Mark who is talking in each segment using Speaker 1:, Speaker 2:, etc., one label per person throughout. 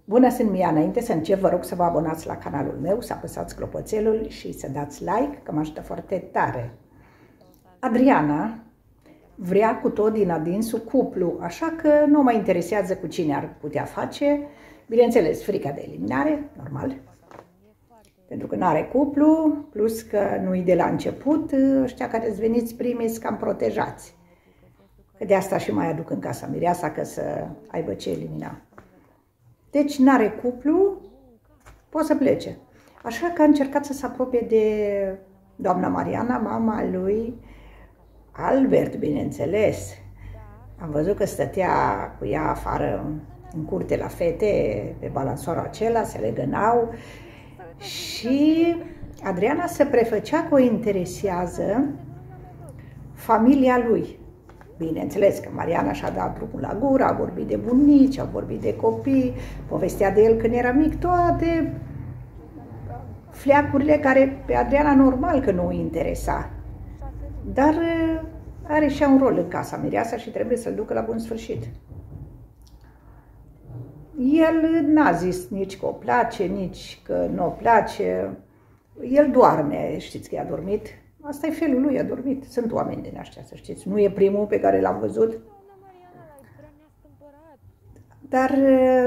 Speaker 1: Bună, sunt Mia. Înainte să încep, vă rog să vă abonați la canalul meu, să apăsați clopoțelul și să dați like, că mă ajută foarte tare. Adriana vrea cu tot din adinsul cuplu, așa că nu mă interesează cu cine ar putea face. Bineînțeles, frica de eliminare, normal, pentru că nu are cuplu, plus că nu-i de la început, ăștia care îți veniți primii sunt cam protejați. Că de asta și mai aduc în casa mireasa, că să aibă ce elimina. Deci n-are cuplu, poate să plece. Așa că a încercat să se apropie de doamna Mariana, mama lui Albert, bineînțeles. Am văzut că stătea cu ea afară în curte la fete, pe balansorul acela, se legănau și Adriana se prefăcea că o interesează familia lui. Bineînțeles că Mariana și-a dat drumul la gură, a vorbit de bunici, a vorbit de copii, povestea de el când era mic, toate fleacurile care pe Adriana normal că nu o interesa. Dar are și un rol în casa mireasa și trebuie să-l ducă la bun sfârșit. El n-a zis nici că o place, nici că nu o place. El doarme, știți că i-a dormit. Asta e felul lui, a dormit. Sunt oameni din ăștia, să știți. Nu e primul pe care l-am văzut. Dar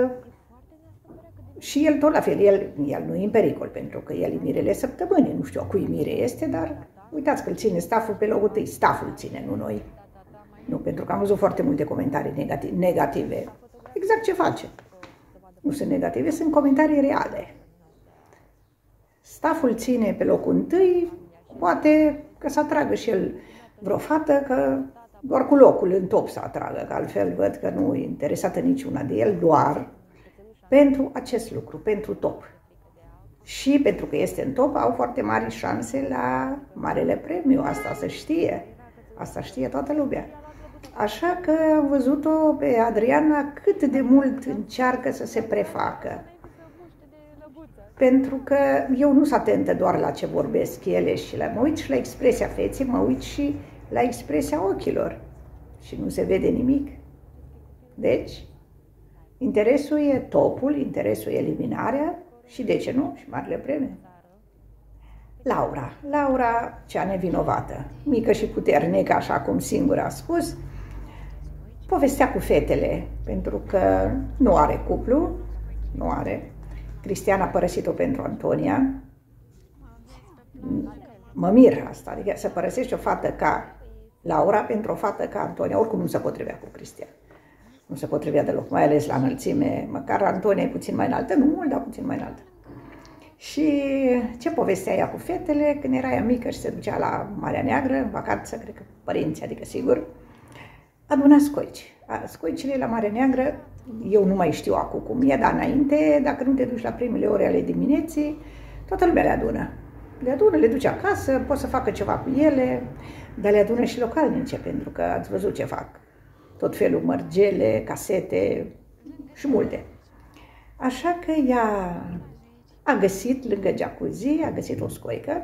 Speaker 1: și el tot la fel. El nu e în pericol, pentru că el e mirele săptămânii. Nu știu a cui mire este, dar uitați că îl ține staful pe locul întâi. Staful ține, nu noi. Nu, pentru că am văzut foarte multe comentarii negative. Exact ce face. Nu sunt negative, sunt comentarii reale. Staful ține pe locul întâi. Poate că să atragă și el vreo fată, că doar cu locul în top să atragă, că altfel văd că nu e interesată niciuna de el, doar pentru acest lucru, pentru top. Și pentru că este în top, au foarte mari șanse la marele premiu, asta se știe, asta știe toată lumea. Așa că am văzut-o pe Adriana cât de mult încearcă să se prefacă. Pentru că eu nu sunt atentă doar la ce vorbesc ele și mă uit și la expresia feței, mă uit și la expresia ochilor. Și nu se vede nimic. Deci, interesul e topul, interesul e eliminarea și, de ce nu, și marele premiu. Laura, cea nevinovată, mică și puternică, așa cum singura a spus, povestea cu fetele, pentru că nu are cuplu, nu are. Cristian a părăsit-o pentru Antonia. Mă mir asta, adică să părăsești o fată ca Laura pentru o fată ca Antonia. Oricum nu se potrivea cu Cristian. Nu se potrivea deloc, mai ales la înălțime. Măcar Antonia e puțin mai înaltă, nu mult, dar puțin mai înaltă. Și ce povestea ea cu fetele, când era ea mică și se ducea la Marea Neagră, în vacanță, cred că părinții, adică sigur, aduna scoici. Scoicile la Marea Neagră, eu nu mai știu acum cum e, dar înainte, dacă nu te duci la primele ore ale dimineții, toată lumea le adună. Le adună, le duce acasă, poți să facă ceva cu ele, dar le adună și localnice, pentru că ați văzut ce fac. Tot felul, mărgele, casete și multe. Așa că ea a găsit, lângă jacuzzi, a găsit o scoică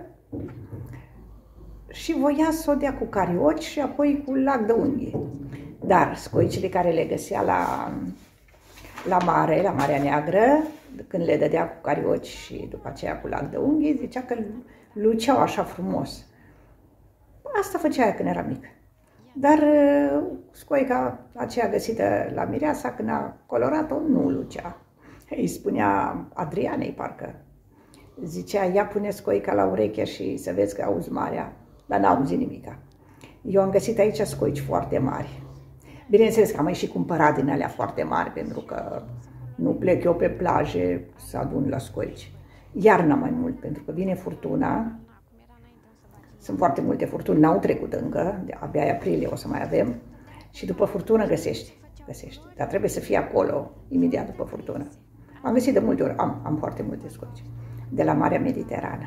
Speaker 1: și voia să o dea cu carioci și apoi cu lac de unghii. Dar scoicile care le găsea la mare, la Marea Neagră, când le dădea cu carioci și după aceea cu lac de unghii, zicea că luceau așa frumos. Asta făcea ea când era mică. Dar scoica aceea găsită la mireasa, când a colorat-o, nu lucea. Îi spunea Adrianei, parcă. Zicea, ia pune scoica la ureche și să vezi că auzi marea. Dar n-a auzit nimica. Eu am găsit aici scoici foarte mari. Bineînțeles că am mai și cumpărat din alea foarte mari, pentru că nu plec eu pe plaje să adun la scoici. Iarna mai mult, pentru că vine furtuna. Sunt foarte multe furtuni, n-au trecut încă, abia aprilie o să mai avem. Și după furtună găsești. Dar trebuie să fii acolo, imediat după furtună. Am găsit de multe ori, am foarte multe scoici, de la Marea Mediterană.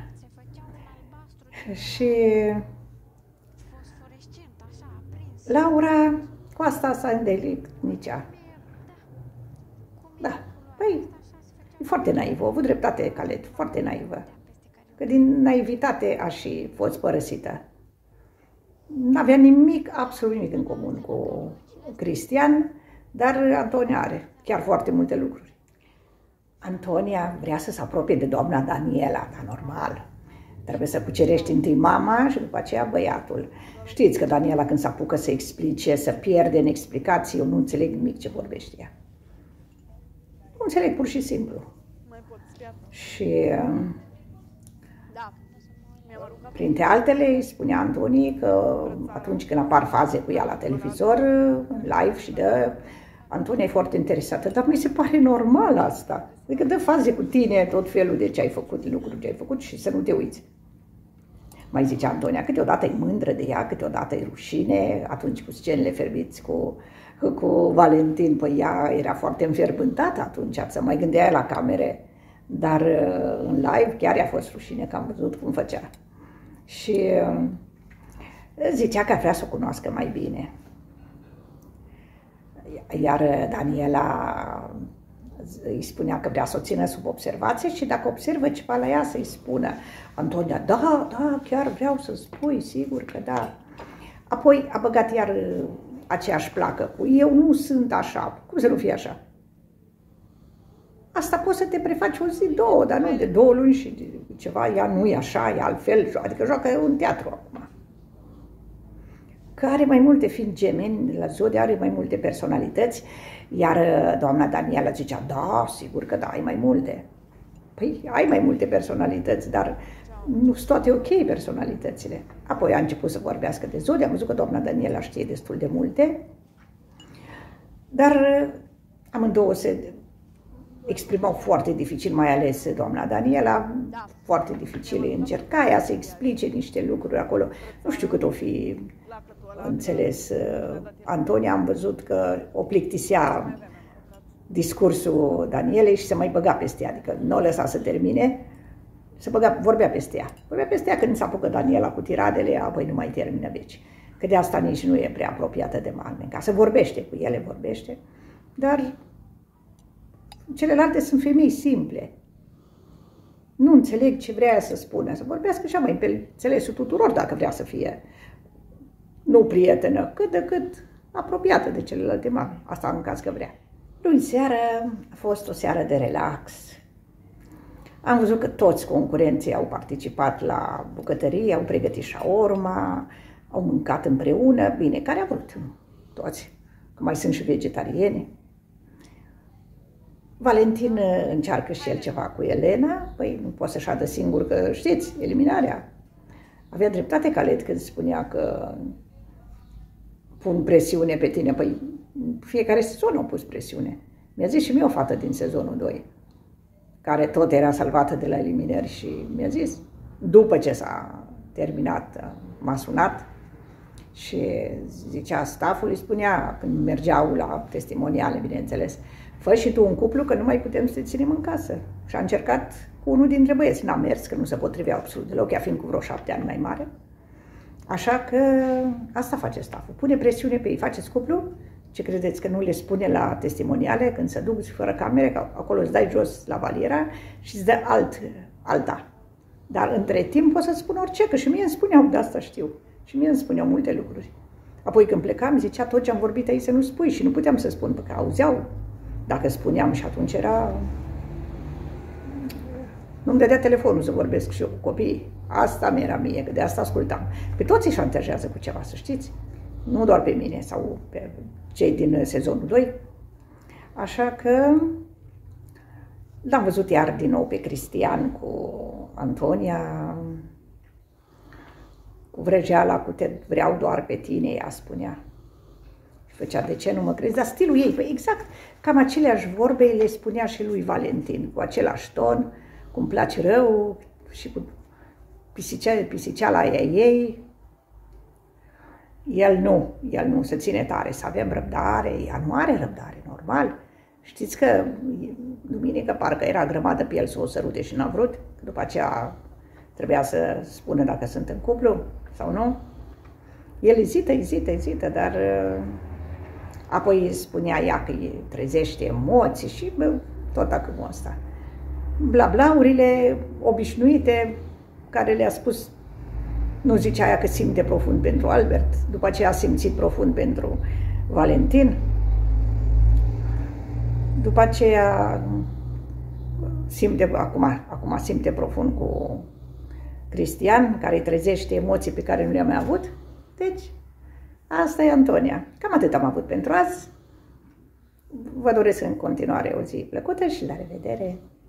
Speaker 1: Și Laura cu asta s-a îndeletnicea. Da, păi, e foarte naivă, a avut dreptate Calet, foarte naivă. Că din naivitate a și fost părăsită. N-avea nimic, absolut nimic în comun cu Cristian, dar Antonia are chiar foarte multe lucruri. Antonia vrea să se apropie de doamna Daniela, dar normal. Trebuie să cucerești întâi mama și după aceea băiatul. Știți că Daniela când se apucă să explice, să pierde în explicații, eu nu înțeleg nimic ce vorbește ea. Nu înțeleg pur și simplu. Și printre altele îi spunea Antonie că atunci când apar faze cu ea la televizor, live și Antonia e foarte interesată, dar mi se pare normal asta. Adică dă faze cu tine, tot felul de ce ai făcut, lucruri ce ai făcut și să nu te uiți. Mai zicea Antonia, câteodată e mândră de ea, câteodată e rușine, atunci cu scenele ferbiți cu Valentin, păi ea era foarte înfierbântată atunci, să mai gândea la camere, dar în live chiar i-a fost rușine, că am văzut cum făcea. Și zicea că vrea să o cunoască mai bine. Iar Daniela îi spunea că vrea să o țină sub observație și dacă observă ceva la ea să-i spună. Antonia, da, chiar vreau să spui, sigur că da. Apoi a băgat iar aceeași placă cu eu nu sunt așa. Cum să nu fie așa? Asta poți să te prefaci o zi, două, dar nu de 2 luni și ceva, ea nu e așa, e altfel, adică joacă un teatru acum. Că are mai multe, fiind gemeni, la Zodie are mai multe personalități, iar doamna Daniela zicea, da, sigur că da, ai mai multe. Păi, ai mai multe personalități, dar nu sunt toate ok personalitățile. Apoi a început să vorbească de Zodie, am văzut că doamna Daniela știe destul de multe, dar amândouă se exprimau foarte dificil, mai ales doamna Daniela, foarte dificil, încerca ea să explice niște lucruri acolo, nu știu cât o fi înțeles. Antonia am văzut că o plictisea discursul Danielei și se mai băga peste ea, adică nu o lăsa să termine, vorbea peste ea. Vorbea peste ea când se apucă Daniela cu tiradele, apoi nu mai termină veci. Că de asta nici nu e prea apropiată de mame, ca să vorbește cu ele, vorbește, dar celelalte sunt femei simple. Nu înțeleg ce vrea să spună, să vorbească așa mai pe înțelesul tuturor dacă vrea să fie nu prietenă, cât de cât apropiată de celelalte mame. Asta în caz că vrea. Luni seară a fost o seară de relax. Am văzut că toți concurenții au participat la bucătărie, au pregătit shaorma, au mâncat împreună, bine, care a vrut, toți, că mai sunt și vegetarieni. Valentin încearcă și el ceva cu Elena, păi nu poate să șadă singur, că știți, eliminarea. Avea dreptate Khaled când spunea că pun presiune pe tine, păi fiecare sezon au pus presiune. Mi-a zis și mie o fată din sezonul 2, care tot era salvată de la eliminări și mi-a zis, după ce s-a terminat, m-a sunat și zicea stafful, îi spunea când mergeau la testimoniale, bineînțeles, fă și tu un cuplu că nu mai putem să te ținem în casă. Și a încercat cu unul dintre băieți, n-a mers, că nu se potrivea absolut deloc, ea fiind cu vreo 7 ani mai mare. Așa că asta face stafful, pune presiune pe ei, faceți cuplu, ce credeți că nu le spune la testimoniale când se duc fără camere, că acolo îți dai jos la valiera și îți dă alta. Dar între timp poți să-ți spun orice, că și mie îmi spuneau, de asta știu, și mie îmi spuneau multe lucruri. Apoi când plecam, zicea tot ce am vorbit aici să nu spui și nu puteam să spun, pentru că auzeau. Dacă spuneam și atunci era... Nu-mi dădea telefonul să vorbesc și eu cu copiii. Asta mi-era mie, că de asta ascultam. Pe toți îi șantajează cu ceva, să știți. Nu doar pe mine sau pe cei din sezonul 2. Așa că l-am văzut iar din nou pe Cristian cu Antonia, cu vrăjeala, cu te vreau doar pe tine, ea spunea. Făcea, de ce nu mă crezi? Dar stilul ei, păi exact, cam aceleași vorbe le spunea și lui Valentin, cu același ton, cum place rău și cu pisiceala aia ei. El nu se ține tare, să avem răbdare, ea nu are răbdare, normal. Știți că duminică parcă era grămadă pe el să o sărute și n-a vrut, după aceea trebuia să spună dacă sunt în cuplu sau nu. El ezită, dar apoi spunea ea că trezește emoții și tot acum ăsta. Blablaurile obișnuite care le-a spus, nu zicea aia că simte profund pentru Albert, după aceea a simțit profund pentru Valentin, după aceea simte, acum simte profund cu Cristian, care îi trezește emoții pe care nu le-am mai avut. Deci, asta e Antonia. Cam atât am avut pentru azi. Vă doresc în continuare o zi plăcută și la revedere!